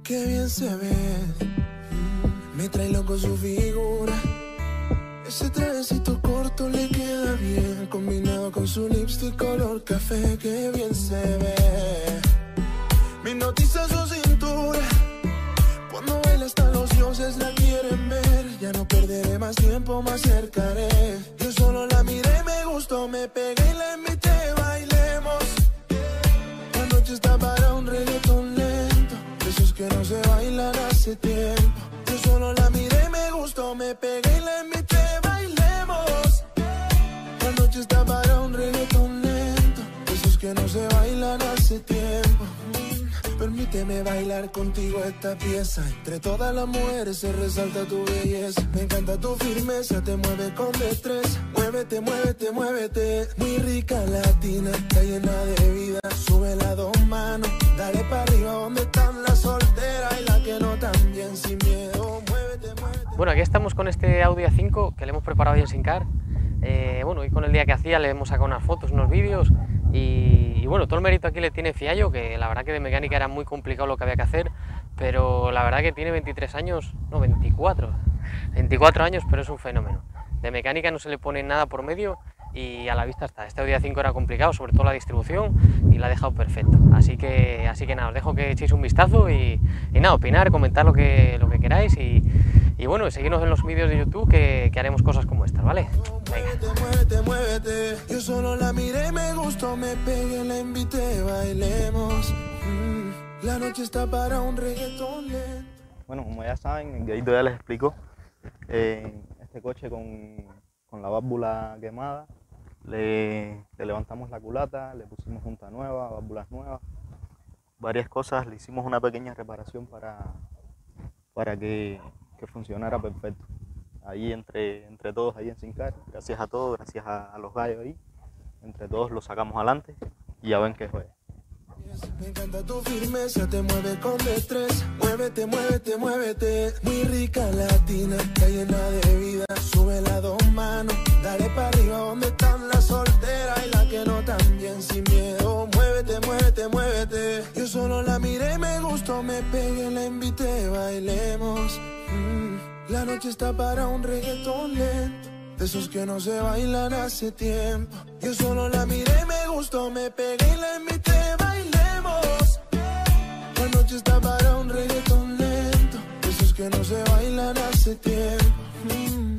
qué bien se ve. Me trae loco su figura. Ese trajecito corto le queda bien, combinado con su lipstick color café, qué bien se ve. Me hipnotiza su cintura. Cuando baila hasta los dioses la quieren ver. Ya no perderé más tiempo, me acercaré. Yo solo la miré, me gustó, me pegué y la invité, bailemos. La noche está para un reggaetón lento, de esos que no se bailan hace tiempo. Yo solo la miré, me gustó, me pegué y la invité, bailemos. La noche está para un reggaetón lento, de esos que no se bailan hace tiempo. Permíteme bailar contigo esta pieza. Entre todas las mujeres se resalta tu belleza. Me encanta tu firmeza, te mueve con destreza. Muévete, muévete, muévete. Muy rica latina, está llena de vida. Sube las dos manos, dale para arriba. Donde están las solteras y las que no también sin miedo. Muévete, muévete. Bueno, aquí estamos con este Audi A5 que le hemos preparado hoy en Sincar. Bueno, y con el día que hacía le hemos sacado unas fotos, unos vídeos y bueno, todo el mérito aquí le tiene Fiallo, que la verdad que de mecánica era muy complicado lo que había que hacer, pero la verdad que tiene 23 años, no, 24 años, pero es un fenómeno. De mecánica no se le pone nada por medio y a la vista está. Este Audi A5 era complicado, sobre todo la distribución, y la ha dejado perfecto. Así que nada, os dejo que echéis un vistazo y nada, opinar, comentar lo que queráis y bueno, seguirnos en los vídeos de YouTube que haremos cosas como estas, ¿vale? Muévete, muévete, muévete. Yo solo la miré, me gustó, me pegué, la invité, bailemos. La noche está para un reggaetón lento. Bueno, como ya saben, Gaito ya les explicó. Este coche con la válvula quemada, le levantamos la culata, le pusimos junta nueva, válvulas nuevas, varias cosas, le hicimos una pequeña reparación para que funcionara perfecto. Ahí entre todos, ahí en Sincar, gracias a todos, gracias a los gallos ahí, entre todos lo sacamos adelante y ya ven que juega. Me encanta tu firmeza, te mueve con destreza. Muévete, muévete, muévete. Muy rica latina, está llena de vida. Sube las dos manos, dale para arriba. Donde están las solteras y las que no también sin miedo. Muévete, muévete, muévete. Yo solo la miré, me gustó, me pegué, la invité, bailemos. La noche está para un reggaetón lento, de esos que no se bailan hace tiempo. Yo solo la miré, me gustó, me pegué y la invité, bailemos. La noche está para un reggaetón lento, de esos que no se bailan hace tiempo.